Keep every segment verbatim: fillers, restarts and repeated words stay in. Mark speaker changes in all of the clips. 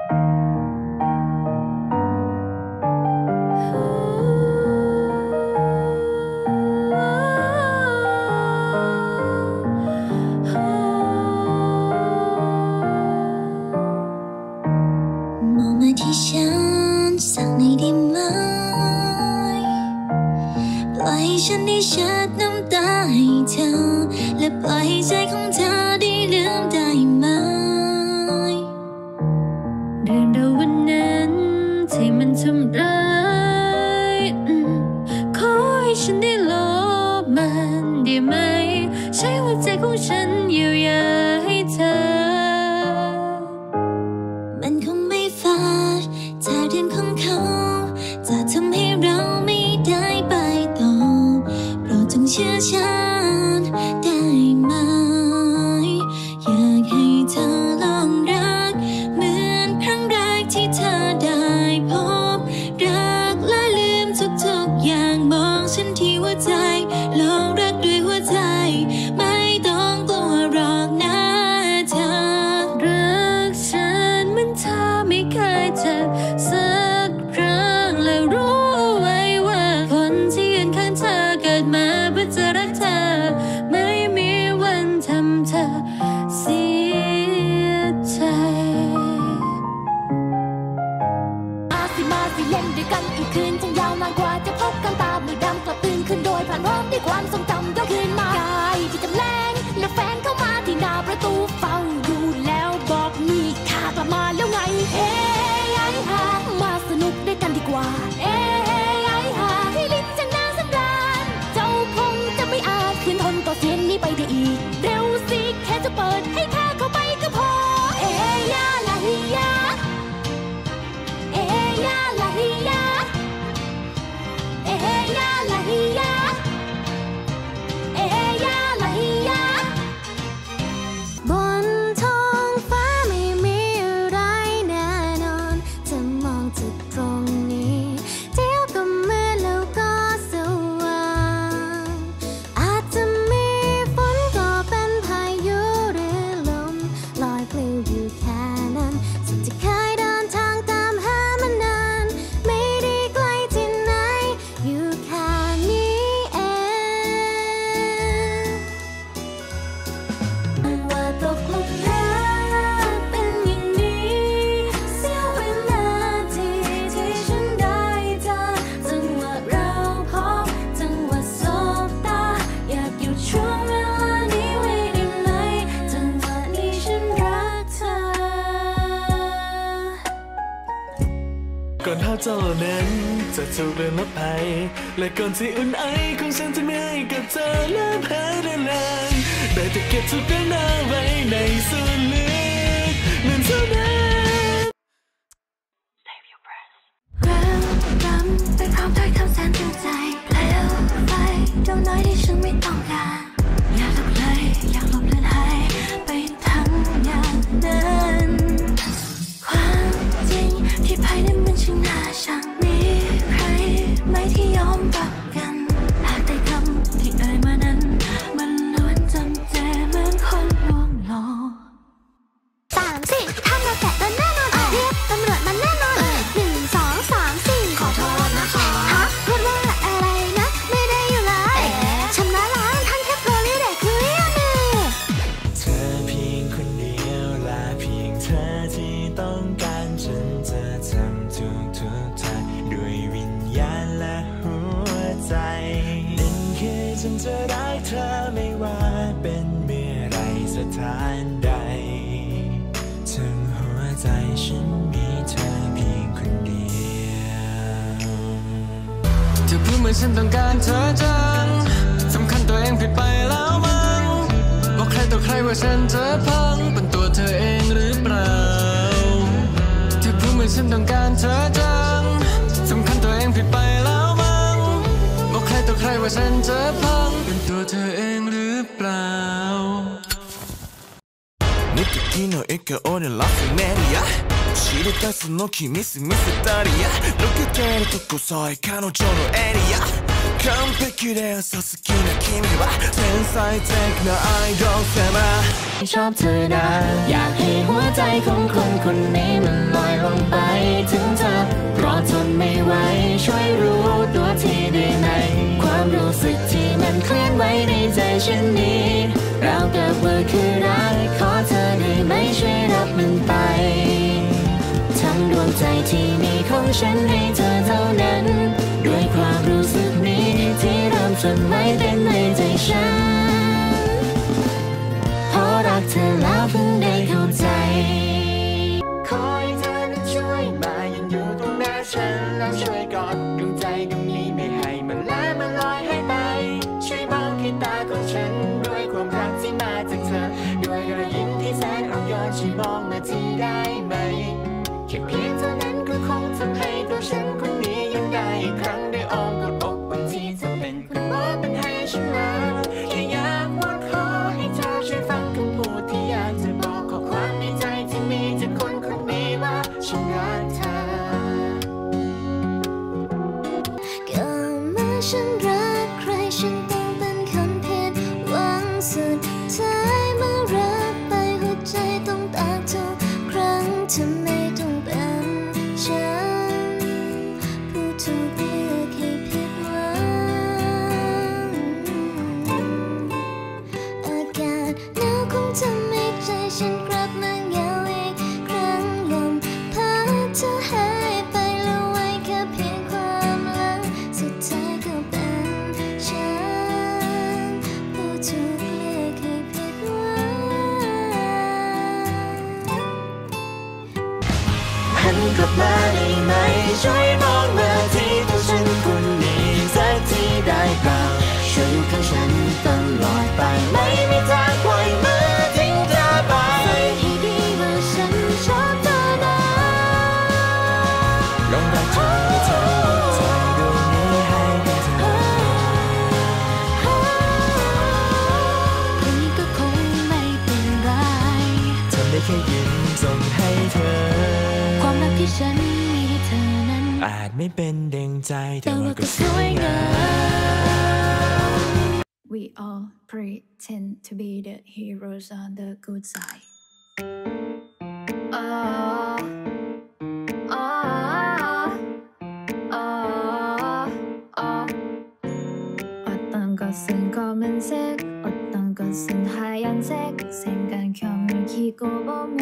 Speaker 1: ที่ฉันสักในได้ไหมปล่อยฉันได้เช็ดน้ำตาให้เธอและปล่อยให้ใจของเธอได้ลืมได้ไหมเรื่องราววันนั้นที่มันทำร้ายขอให้ฉันได้ลบมันได้ไหมใช้หัวใจของฉันเยียวยาให้เธอมันคงไม่ฟาดถ้าเรื่องของเขาจะทำให้เราไม่ได้ไปต่อโปรดจงเชื่อฉันได้ไหมอยากให้เธอลองรักเหมือนครั้งแรกที่เธอได้พบรักและลืมทุกๆอย่างมองฉันที่หัวใจลองรักด้วยหัวใจไม่ต้องกลัวหรอกนะเธอรักฉันเหมือนเธอไม่เคยเจ็บสักครั้งและรู้ไว้ว่าคนที่ยืนข้างเธอเกิดมาเพื่อจะรักเธอไม่มีวันทำเธอเสียใจมาสิมาสิเล่นด้วยกันอีกคืนทั้งยาวนานกว่าจะพบกันตามือดำกลับตื่นขึ้นโดยผ่านพร้อมด้วยความทรงจำย้อนคืนมากายที่จำแรงและแฟนเข้ามาที่หน้าประตูเฝ้าอยู่แล้วบอกมีค่ากลับมาแล้วไงเฮ้ยไอ้ห่ามาสนุกด้วยกันดีกว่าเอ้ยไอ้ห่าที่ลิ้นจังน่าสำราญเจ้าคงจะไม่อาจคืนทนต่อเสียงนี้ไปได้อีกเร็วสิแค่จะเปิดให้เธอเข้าไปก็พอเอ้ยยาลาฮิยาเอ้ยยาลาฮิยาเอ้ยยาลาฮิยาเอ้ยยาลาฮิยาบนท้องฟ้าไม่มีอะไรแน่นอนจะมองจากตรงนี้เดี๋ยวก็มืดแล้วก็สว่างอาจจะมีฝนก็เป็นพายุหรือลมลอยปลิวอยู่แค่นั้นสิ่งที่เคยเดินทางตามหามานานไม่ได้ไกลที่ไหนอยู่แค่นี้เองว่าตกหลุมรักเป็นอย่างนี้เสี้ยววินาทีที่ฉันได้เจอจังหวะเราพบจังหวะสบตาอยากหยุดช่วงเวลานี้ไว้ได้ไหมจังหวะนี้ฉันรักเธอ
Speaker 2: ก่อนภาพเจ้าเหล่านั้นจะถูกเลือนลบไปและก่อนที่อุ่นไอของฉันจะไม่ให้กับเธอและแพ้เรื่อยๆได้แต่เก็บทุกเรื่องราวไว้ในส่วนลึกนั้นเท่านั้น
Speaker 1: เรารำไปพร้อมถ้อยคำแสนจริงใจเปลวไฟดวงน้อยที่ฉันไม่ต้องการอยากหลบเลยอยากหลบเลือนหายไปทั้งอย่างนั้นความจริงที่ภายในมันช่างน่าชังมีใครไหมที่ยอมรับกันหากได้คำที่เอ่ยมานั้นมันล้วนจำเจเหมือนคนลวงหลอกสามสี่ถ้าเราแตะกันแน่นอนเรียกตำรวจมันแน่นอนหนึ่งสองสามสี่ขอโทษนะคะฮะพูดว่าอะไรนะไม่ได้อยู่เลยชำระล้างท่านแค่โปรลีเด็กคือเรียนนี่
Speaker 2: เธอเพียงคนเดียวและเพียงเธอที่ต้องการฉันจะทำทุกทุกทางด้วยวิญญาณและหัวใจนั่นคือฉันจะรักเธอไม่ว่าเป็นเมื่อไรสถานใดทั้งหัวใจฉันมีเธอเพียงคนเดียวเธอพูดเหมือนฉันต้องการเธอจังสำคัญตัวเองผิดไปแล้วมั้งบอกใครต่อใครว่าฉันจะพังเป็นตัวเธอเองหรือเปล่าเธอพูดเหมือนฉันต้องการเธอจังสำคัญตัวเองผิดไปแล้วมั้งบอกใครต่อใครว่าฉันจะพังเป็นตัวเธอเองหรือเปล่า느끼기너일겨오는러브메리야시리가스노키미스미스터리야로켓계를뚫고서의彼女のエリア完璧で嘘好きな君は天才的なアイドル様ชอบเธอนะอยากให้หัวใจของคนคนนี้มันลอยล
Speaker 3: งไปถึงเธอเพราะทนไม่ไหวช่วยรู้ตัวทีได้ไหมความรู้สึกที่มันเคลื่อนไหวในใจฉันนี้เรากับว่าคือรักขอเธอได้ไหมช่วยรับมันไปทั้งดวงใจที่มีของฉันให้เธอเท่านั้นด้วยความรู้สึกนี้ที่เริ่มจนไว้เป็นในใจฉันเพราะรักเธอแล้วเพิ่งได้เข้าใจขอให้เธอนั้นช่วยมายังอยู่ตรงหน้าฉันแล้วช่วยกอดดวงใจดวงนี้ไม่ให้มันละมันลอยหายไปช่วยมองที่ตาของฉันด้วยความรักที่มาจากเธอด้วยรอยยิ้มที่แสนอ่อนโยนช่วยมองมาที่ได้ไหมแค่เพียงเท่านั้นก็คงทำให้ตัวฉันคนนี้ยังได้อีกครั้งได้อ้อมกอดอกบางทีจะเป็นคนมองมันให้ฉันรักแค่อยากวอนขอให้เธอช่วยฟังคำพูดที่อยากจะบอกข้อความในใจที่มีจากคนคนนี้ว่าฉันรักเธอก็เมื่อฉันรักใครฉันต้องเป็นคนเพียรหวังสุดท้ายเมื่อรักไปหัวใจต้องแตกทุกครั้งทำไมต้องเป็นฉันผู้ถูกเลือกให้ผิดหวังอากาศหนาวคงทำให้ใจฉันกลับมาเหงาอีกครั้งลมพัดเธอหายไปแล้วไว้แค่เพียงความหลังสุดท้ายก็เป็นฉันผู้ถูกเลือกให้ผิดหวังหันกลับมาได้ไหมช่วยมองมาที่ตัวฉันคนนี้สักทีได้เปล่าช่วยอยู่ข้างฉันตลอดไปไม่มีทางปล่อยมือทิ้งเธอไปให้ดีว่าฉันชอบเธอนะลองรักเธอเธอใจดวงนี้ให้ได้เธอคนนี้ก็คงไม่เป็นไรทำได้แค่ยิ้มส่งให้เธอความรักที่ฉันมีให้เธอนั้นอาจไม่เป็นดังใจแต่ว่าก็สวยงาม
Speaker 1: We all pretend to be the heroes on the good side. Oh, oh, oh, oh. 어떤 것은 검은색, 어떤 것은 하얀색. 색안경을 끼고 보면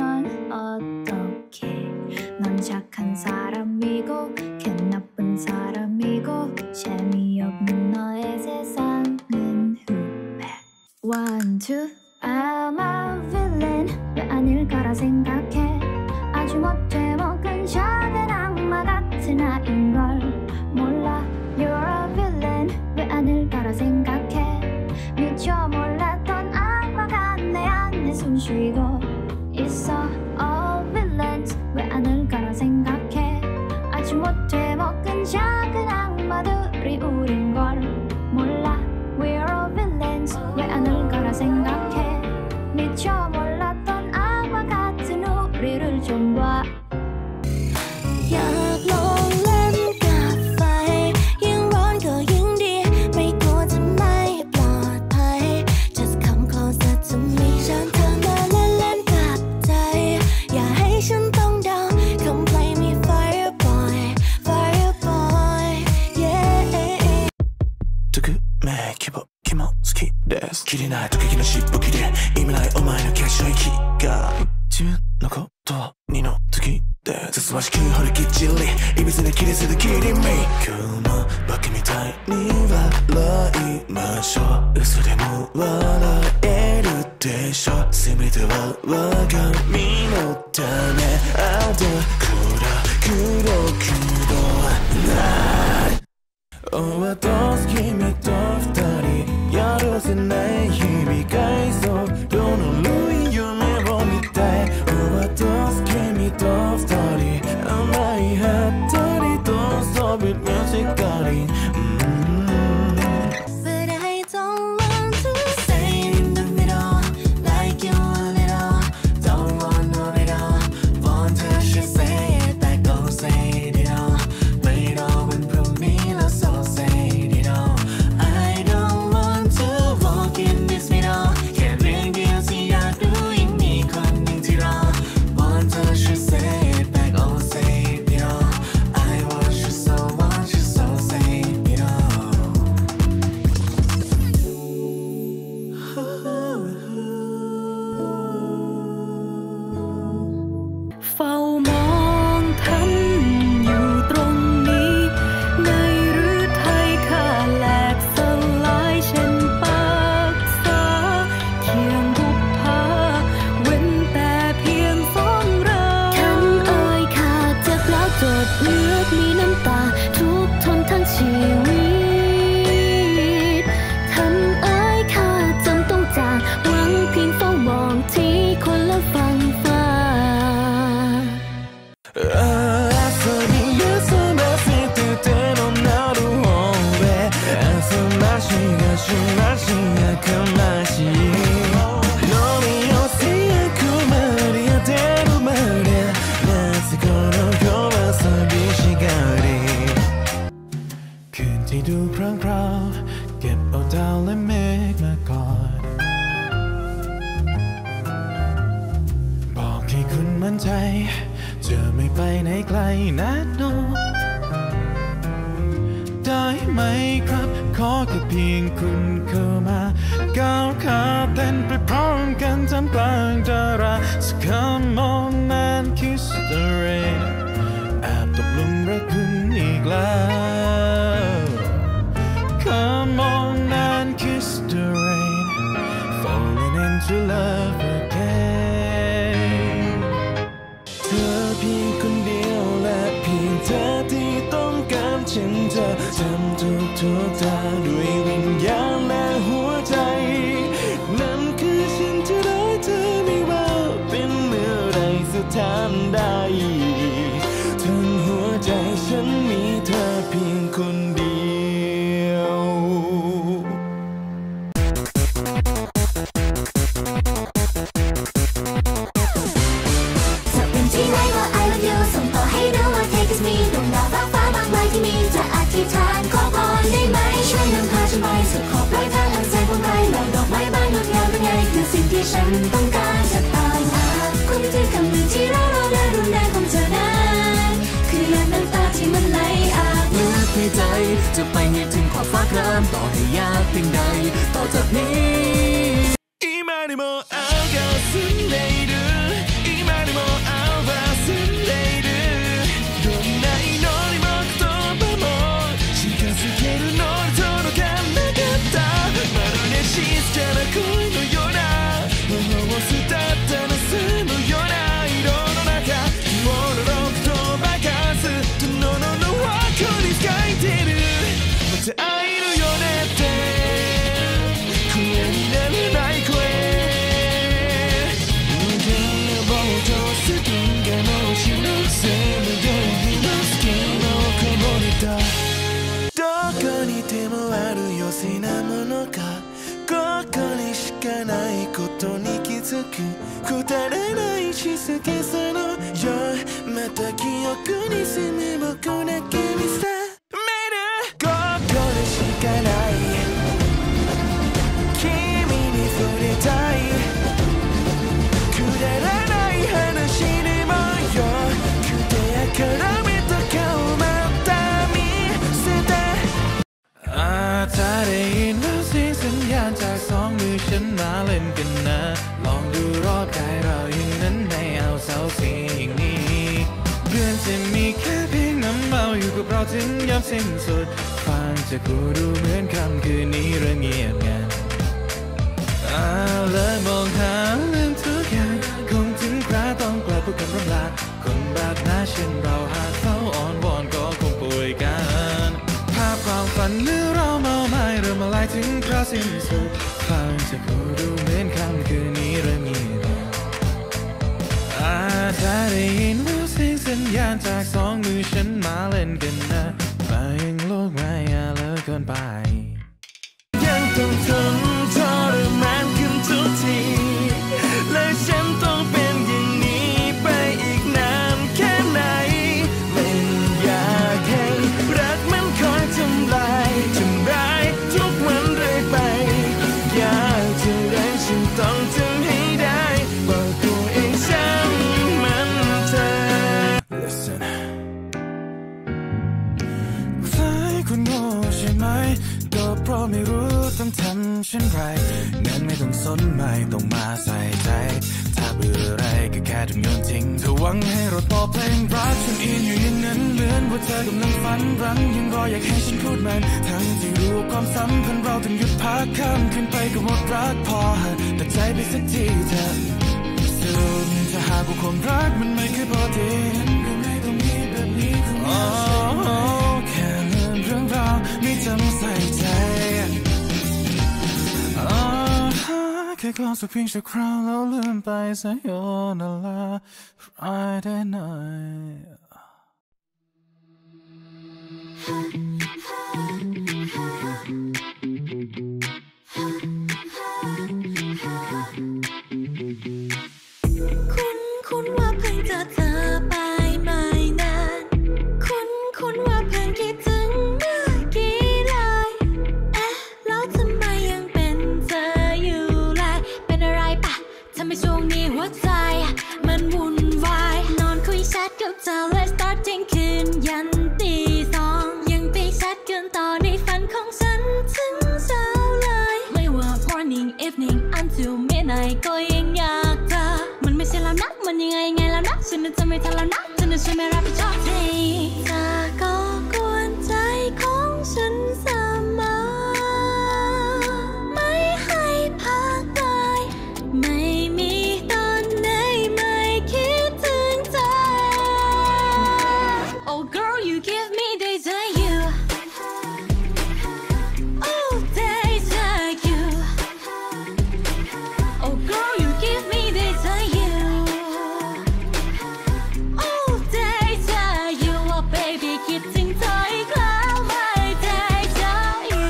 Speaker 1: 어떡해. 넌 착한 사람이고, 걔 나쁜 사람이고, 재미없는 너의 세상은 후회. One, two, I'm a villain. 왜 아닐까라 생각해. 아주 못돼 먹은 작은 악마 같은 아인걸 몰라. You're a villain. 왜 아닐까라 생각해. 미처 몰랐던 악마가 내 안에 숨쉬고 있어. All villains. 왜 아닐까라 생각해. 아주 못돼 먹은 작은 악마들이 우린 걸 몰라. We're all villains. 왜 아닐까라 생각해. 미처 몰랐던 악마 같은 우리를 좀 봐. อยากลองเล่นกับไฟยิ่งร้อนก็ยิ่งดีไม่กลัวจะไม่ปลอดภัย Just come closer to me เชิญเธอมาเล่นเล่นกับใจอย่าให้ฉันต้องเดา Come play me fire boy fire boy yeah
Speaker 2: 特命希望気も好きです切れない時のしっぽ切れ意味ないお前の化粧息が自分のことは二の次でつつましく掘りきっちりいびつな切れせで切り身今日もバカみたいに笑いましょう嘘でも笑えるでしょせめては我が身のためあと黒黒黒ないおわとす君と二人やるせない日々回想どの類夢を見たいおわとす君と二人甘いはったりとそびるしかり
Speaker 3: But I don't want to stay in the middle like you a little don't want no little want to just say it back go say it allไม่รอวันพรุ่งนี้แล้ว so say it all I don't want to walk in this middle แค่เรื่องเดียวที่อยากรู้ยังมีคนหนึ่งที่รอ want to just say it back oh say
Speaker 2: ที่ดูพร่างพราวเก็บเอาดาวและเมฆมาก่อนบอกให้คุณมั่นใจจะไม่ไปไหนไกลแน่นอนได้ไหมครับขอแค่เพียงคุณเข้ามาก้าวขาเต้นไปพร้อมกันท่ามกลางดาราสัก Come on and kiss the rain แอบตกหลุมรักคุณอีกแล้ว Come on and kiss the rain falling into love again เธอเพียงคนเดียวและเพียงเธอที่ต้องการฉันจะทำทุกทุกทางด้วยวิญญาณและหัวใจนั่นคือฉันจะได้เธอไม่ว่าเป็นเมื่อไรสถานใดทั้งหัวใจฉันมีเธอเพียงคนเดียว
Speaker 1: จะเป็นที่ไหนว่า I love you ส่งต่อให้รู้ว่า Take is me ดวงดาวฟ้าฟ้ามากมายที่มีจะอธิษฐานขอพรได้ไหมช่วยนำพาฉันไปสุดขอบปลายทางอันแสนกว้างไกลลอยดอกไม้บานงดงามเป็นไงคือสิ่งที่ฉันต้องการจะตามหาคุณคือคำหนึ่งที่เรารอและรุนแรงของเธอนั้นคือหยาดน้ำตาที่มันไหลอาบลึกในใจจะไปให้ถึงขอบฟ้าครามต่อให้ยากเพียงใดต่อจากนี้
Speaker 2: 今でも青が澄んでいる今でも青は澄んでいるどんな祈りも言葉も近づけるのに届かなかったまるで静かな恋のような頬を伝った夏のような色の中日をのろくと爆発殿のの輪っかに描いてるまた会えるよねって声にならない声どこにでもあるよせなものがここにしかないことに気づくくだらない静けさのよまた記憶に住む僕だけ見せめるここでしかない君に触れたいくだらない話でもよくてやからめた顔また見せてอาจจะได้ยินว่าเสียงสัญญาณจากสองมือฉันมาเล่นกันนะลองดูรอบกายเราอย่างนั้นไม่เอาเศร้าเสียงอย่างนี้เพื่อนจะมีแค่เพียงน้ำเมาอยู่กับเราถึงยามสิ้นสุดฟังจะกูดูเหมือนคำคืนนี้เรื่องเงียบงันอาเลยมองหาเรื่องทุกอย่างคงถึงคราต้องกลับพูดคำร่ำลาคนแบบน่าเช่นเราหากเขาอ่อนวอนก็คงป่วยกันภาพความฝันเมื่อเราเมาไม้เริ่มมาลายถึงคราสิ้นสุดฟังจะกูดูเหมือนคำคืนนี้เรื่องเงียบอาจจะได้ยินว่าเสียงสัญญาณจากสองมือฉันมาเล่นกันนะมายังโลกไม่อาเลิกเกินไปยังต้องทนทรมานขึ้นทุกทีและฉันต้องเป็นอย่างนี้ไปอีกนานแค่ไหนไม่อยากให้รักมันคอยทำลายทำร้ายทุกวันเรื่อยไปอยากจะได้ฉันต้องทำให้ได้บอกตัวเองฉันมันเธอ Listen ใช่คุณโง่ใช่ไหมก็เพราะไม่รู้ต้องทำเช่นไรงั้นไม่ต้องสนไม่ต้องมาใส่ใจถ้าเบื่ออะไรก็แค่ทำโยนทิ้งเธอหวังให้รถต่อเพลงรักฉันอินอยู่อย่างนั้นเหมือนว่าเธอกำลังฝันรังยังรออยากให้ฉันพูดมันทั้งที่รู้ความสัมพันธ์เราต้องหยุดพักข้ามขึ้นไปก็หมดรักพอแต่ใจไปสักทีเธอสรุปถ้าหากว่าความรักมันไม่เคยพอดีก็ไม่ต้องมีแบบนี้ของเราแค่เรื่องเรื่องราวไม่จำใส่ใจแค่ความสุขเพียงชั่วคราวแล้วลืมไปซะโยนละ Friday night
Speaker 1: ยวจะ Let's start เที่ยงคืนยันตีสองยังไปแชทกันต่อในฝันของฉันถึงเช้าเลยไม่ว่า morning evening until midnight ก็ยังอยากเธอมันไม่ใช่แล้วนะมันยังไงไงแล้วนะฉันจะไม่ทันแล้วนะฉันจะช่วยไม่รับผิดชอบทีเธอก็กวนใจของฉันเสมอไม่ให้พักเลยไม่มีตอนไหนไม่คิดถึงเธอ Oh girl you give me deja you Oh deja you Oh girl you give me deja you Oh deja you Oh baby คิดถึงเธออีกแล้วไม่ deja you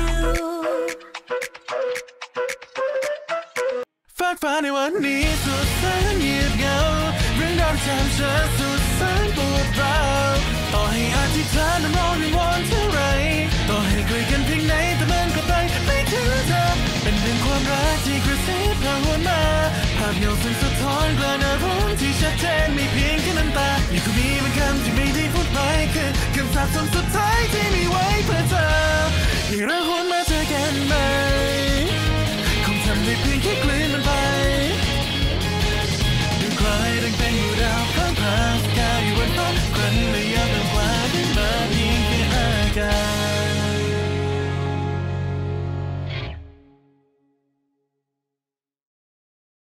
Speaker 2: ฟากฟ้าในวันนี้สุดแสนเงียบเหงาเรื่องราวที่ทำฉันสุดแสนปวดร้าวต่อให้อธิษฐานน้ำร้อนวิงวอนเท่าไรต่อให้คุยกันเพียงไหนแต่มันก็ไปไม่ถึงเธอเป็นเรื่องความรักที่กระซิบผ่านวนมาภาพเงาซึ่งสะท้อนกลางอารมณ์ที่ชัดเจนไม่เพียงแค่น้ำตายังคงมีบางคำที่ไม่ได้พูดไปคือคำสาปซ้